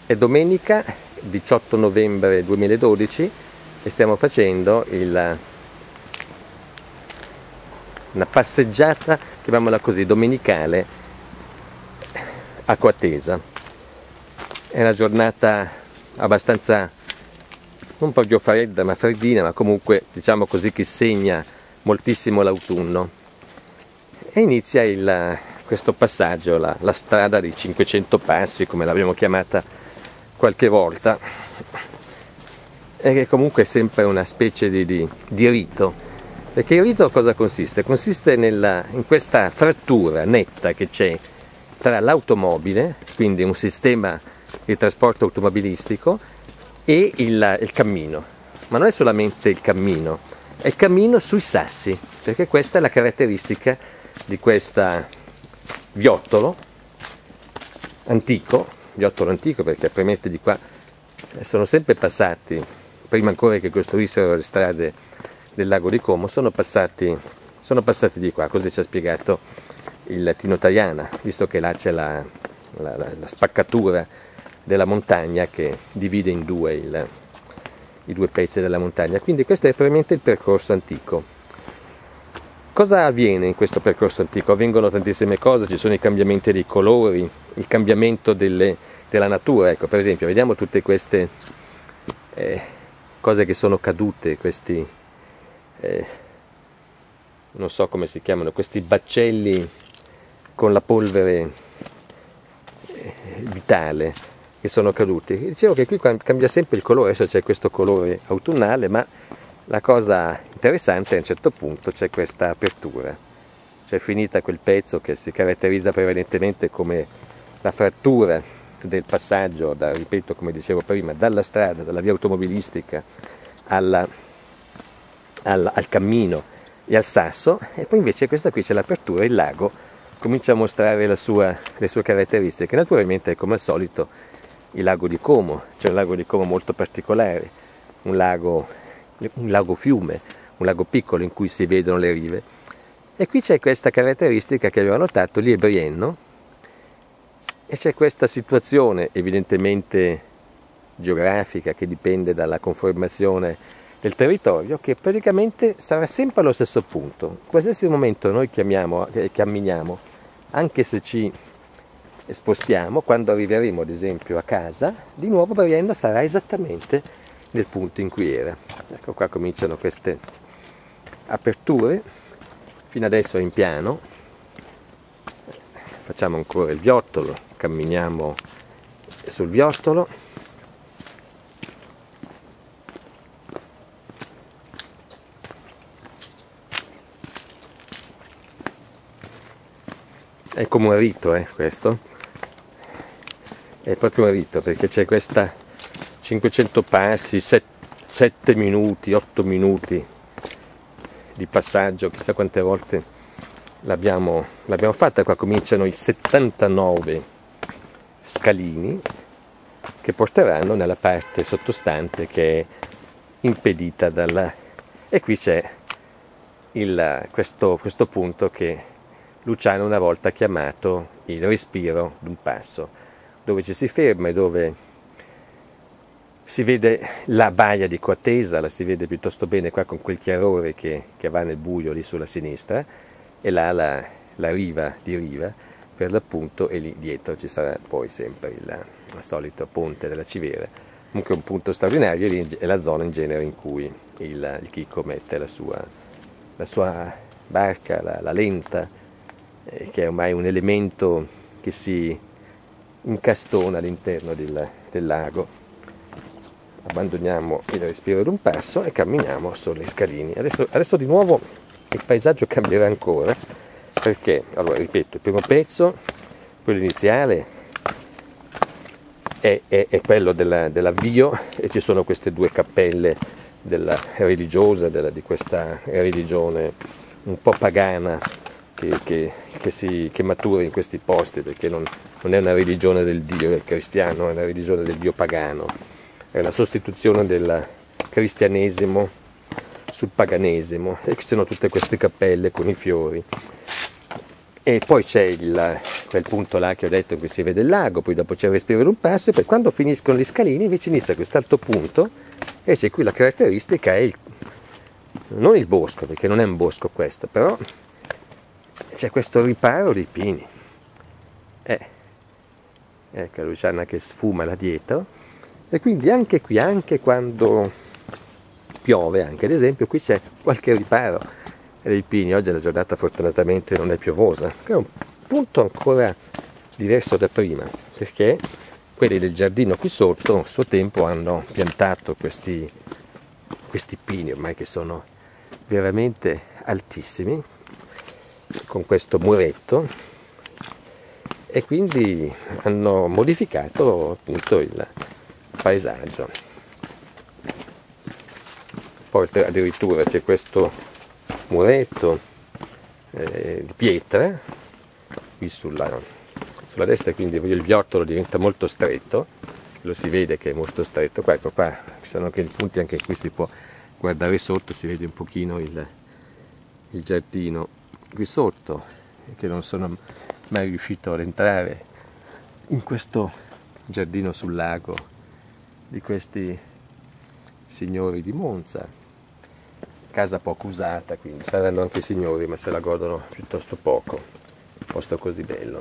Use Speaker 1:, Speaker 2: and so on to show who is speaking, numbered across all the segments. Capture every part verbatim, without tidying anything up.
Speaker 1: È domenica diciotto novembre duemiladodici e stiamo facendo il, una passeggiata, chiamiamola così, domenicale a Coatesa. È una giornata abbastanza, non proprio fredda, ma freddina, ma comunque diciamo così che segna moltissimo l'autunno. E inizia il, questo passaggio, la, la strada dei cinquecento passi, come l'abbiamo chiamata qualche volta, e che comunque è sempre una specie di, di, di rito. Perché il rito cosa consiste? Consiste nella, in questa frattura netta che c'è tra l'automobile, quindi un sistema di trasporto automobilistico, e il, il cammino. Ma non è solamente il cammino, è il cammino sui sassi, perché questa è la caratteristica di questo viottolo antico, viottolo antico perché premette di qua sono sempre passati, prima ancora che costruissero le strade del lago di Como, sono passati, sono passati di qua, così ci ha spiegato il Tino Taiana, visto che là c'è la, la, la, la spaccatura della montagna che divide in due il, i due pezzi della montagna, quindi questo è veramente il percorso antico. Cosa avviene in questo percorso antico? Avvengono tantissime cose, ci sono i cambiamenti dei colori, il cambiamento delle, della natura, ecco, per esempio, vediamo tutte queste eh, cose che sono cadute, questi, eh, non so come si chiamano, questi baccelli con la polvere eh, vitale che sono caduti. Dicevo che qui cambia sempre il colore, adesso c'è questo colore autunnale, ma la cosa interessante è che a un certo punto c'è questa apertura, c'è finita quel pezzo che si caratterizza prevalentemente come la frattura del passaggio, da, ripeto come dicevo prima, dalla strada, dalla via automobilistica alla, al, al cammino e al sasso, e poi invece questa qui c'è l'apertura, il lago comincia a mostrare la sua, le sue caratteristiche. Naturalmente è come al solito il lago di Como, c'è un lago di Como molto particolare, un lago un lago fiume, un lago piccolo in cui si vedono le rive, e qui c'è questa caratteristica che avevo notato, lì è Brienno, e c'è questa situazione evidentemente geografica che dipende dalla conformazione del territorio, che praticamente sarà sempre allo stesso punto. In qualsiasi momento noi chiamiamo, eh, camminiamo, anche se ci spostiamo, quando arriveremo ad esempio a casa, di nuovo Brienno sarà esattamente nel punto in cui era. Ecco, qua cominciano queste aperture, fino adesso è in piano, facciamo ancora il viottolo, camminiamo sul viottolo, è come un rito, eh, questo è proprio un rito, perché c'è questa cinquecento passi, sette minuti, otto minuti di passaggio, chissà quante volte l'abbiamo, l'abbiamo fatta. Qua cominciano i settantanove scalini che porteranno nella parte sottostante che è impedita dalla... E qui c'è il, questo, questo punto che Luciano una volta ha chiamato il respiro d'un passo, dove ci si ferma e dove si vede la baia di Coatesa, la si vede piuttosto bene qua con quel chiarore che, che va nel buio lì sulla sinistra, e là la, la riva di Riva per l'appunto, e lì dietro ci sarà poi sempre il, il solito ponte della Civera. Comunque un punto straordinario, lì è la zona in genere in cui il, il Chicco mette la sua, la sua barca, la, la lenta, eh, che è ormai un elemento che si incastona all'interno del, del lago. Abbandoniamo il respiro d'un passo e camminiamo sulle scalini. Adesso, adesso di nuovo il paesaggio cambierà ancora, perché, allora ripeto, il primo pezzo, quello iniziale, è, è, è quello della, dell'avvio, e ci sono queste due cappelle della religiosa, della, di questa religione un po' pagana che, che, che, si, che matura in questi posti, perché non, non è una religione del Dio, del cristiano, è una religione del Dio pagano. È la sostituzione del cristianesimo sul paganesimo, e ci sono tutte queste cappelle con i fiori. e poi c'è il, quel punto là che ho detto in cui si vede il lago, poi dopo c'è il respiro d'un passo, e poi quando finiscono gli scalini invece inizia quest'altro punto, e c'è qui la caratteristica è il, non il bosco, perché non è un bosco questo, però c'è questo riparo dei pini. Eh, ecco Luciana che sfuma là dietro, e quindi anche qui, anche quando piove, anche ad esempio, qui c'è qualche riparo dei pini. Oggi la giornata fortunatamente non è piovosa, che è un punto ancora diverso da prima, perché quelli del giardino qui sotto a suo tempo hanno piantato questi, questi pini ormai che sono veramente altissimi, con questo muretto, e quindi hanno modificato appunto il paesaggio. Poi addirittura c'è questo muretto eh, di pietra qui sulla, sulla destra, quindi il viottolo diventa molto stretto, lo si vede che è molto stretto. Qua, ecco qua, ci sono anche i punti, anche qui si può guardare sotto, si vede un pochino il, il giardino qui sotto, che non sono mai riuscito ad entrare in questo giardino sul lago di questi signori di Monza. Casa poco usata, quindi saranno anche signori, ma se la godono piuttosto poco, un posto così bello.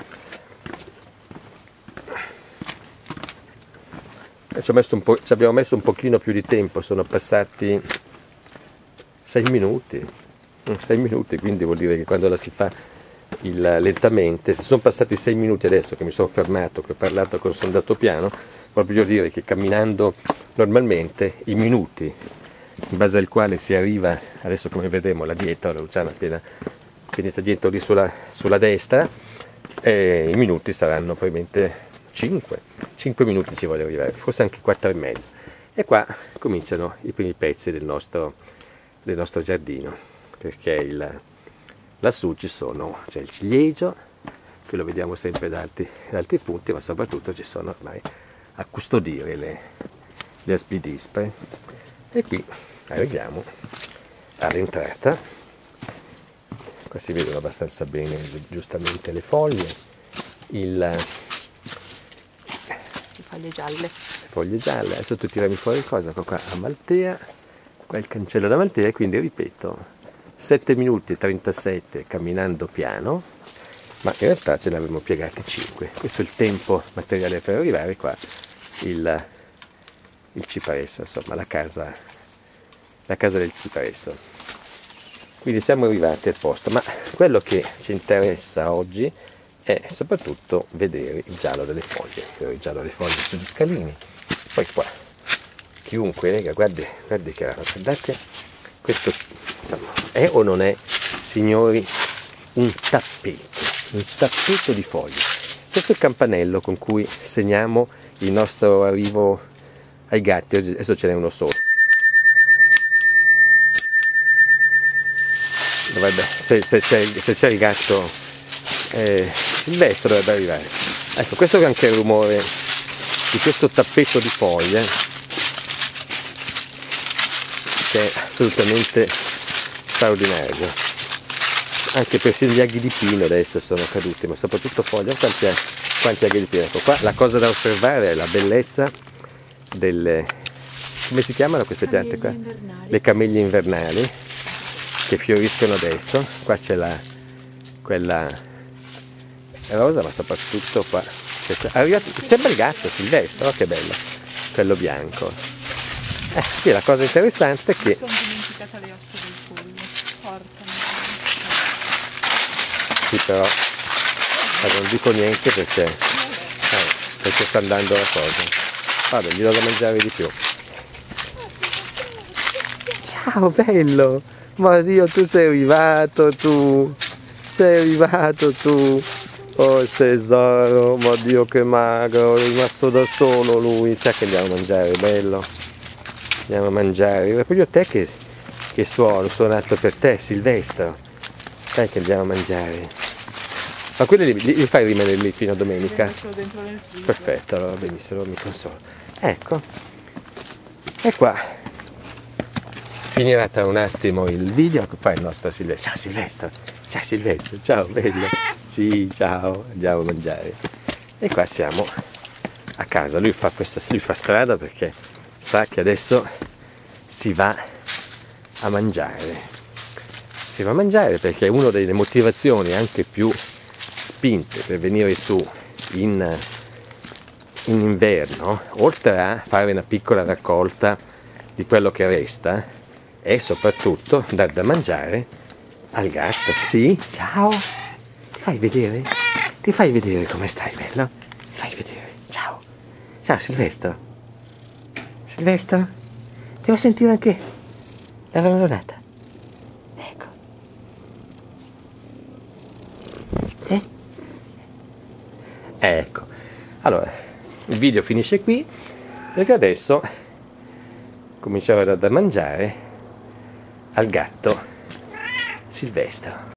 Speaker 1: E ci, ho messo un po', ci abbiamo messo un pochino più di tempo, sono passati sei minuti, sei minuti, quindi vuol dire che quando la si fa il, lentamente, se sono passati sei minuti adesso che mi sono fermato, che ho parlato, che sono andato piano, proprio dire che camminando normalmente i minuti in base al quale si arriva, adesso come vedremo là dietro, la Luciana appena finita dietro lì sulla, sulla destra, e i minuti saranno probabilmente cinque, cinque minuti ci voglio arrivare, forse anche quattro e mezzo, e qua cominciano i primi pezzi del nostro, del nostro giardino, perché il, lassù ci sono, c'è il ciliegio, che lo vediamo sempre da altri, da altri punti, ma soprattutto ci sono ormai a custodire le, le aspidispe, e qui arriviamo all'entrata. Qua si vedono abbastanza bene giustamente le foglie, il, le
Speaker 2: foglie gialle. Le
Speaker 1: foglie gialle. Adesso tu tirami fuori cosa, qua, qua Amaltea, qua il cancello d'Amaltea, e quindi ripeto, sette minuti e trentasette camminando piano, ma in realtà ce ne avremmo piegati cinque. Questo è il tempo materiale per arrivare qua, il, il cipresso, insomma la casa, la casa del cipresso. Quindi siamo arrivati al posto, ma quello che ci interessa oggi è soprattutto vedere il giallo delle foglie, il giallo delle foglie sugli scalini. Poi qua, chiunque lega, guardi, guardi che guardate, questo insomma, è o non è, signori, un tappeto, un tappeto di foglie. Questo è il campanello con cui segniamo il nostro arrivo ai gatti. Oggi, adesso ce n'è uno solo. Dovrebbe, se, se, c'è, se c'è il gatto eh, silvestre dovrebbe arrivare. Ecco, questo è anche il rumore di questo tappeto di foglie, che è assolutamente straordinario. Anche persino gli aghi di pino adesso sono caduti, ma soprattutto foglie. Quanti, quanti aghi di pino? Ecco, qua la cosa da osservare è la bellezza delle, come si chiamano queste piante qua? Le camellie invernali, che fioriscono adesso. Qua c'è la, quella rosa, ma soprattutto qua arrivato, sembra il gatto silvestre, oh, che bello, quello bianco. Eh, sì, la cosa interessante è che
Speaker 2: sono dimenticata le ossa del pollo, portano.
Speaker 1: Sì, però eh, non dico niente perché, eh, perché sta andando la cosa. Vabbè, gli do da mangiare di più. Ciao bello, ma Dio, tu sei arrivato, tu sei arrivato tu. Oh tesoro, ma Dio che magro, è rimasto da solo lui. Sai che andiamo a mangiare, bello, andiamo a mangiare. E poi io te che, che suono, suonato per te Silvestro, sai che andiamo a mangiare. Ma quelli li, li fai rimanere lì fino a domenica?
Speaker 2: Dentro nel frigo.
Speaker 1: Perfetto, allora benissimo, mi consolo. Ecco, e qua finirà tra un attimo il video. Qua è il nostro Silvestro. Ciao Silvestro, Ciao Silvestro, ciao bello. Sì, ciao, andiamo a mangiare. E qua siamo a casa. Lui fa, questa, lui fa strada perché sa che adesso si va a mangiare. Si va a mangiare perché una delle motivazioni anche più spinte per venire su in, in inverno, oltre a fare una piccola raccolta di quello che resta, è soprattutto dar da mangiare al gatto. Sì, ciao, ti fai vedere? Ti fai vedere come stai, bello? Ti fai vedere, ciao. Ciao Silvestro. Silvestro, devo sentire anche la ronronata. Ecco. Eh? Ecco. Allora, il video finisce qui perché adesso cominciamo a dar da mangiare al gatto Silvestro.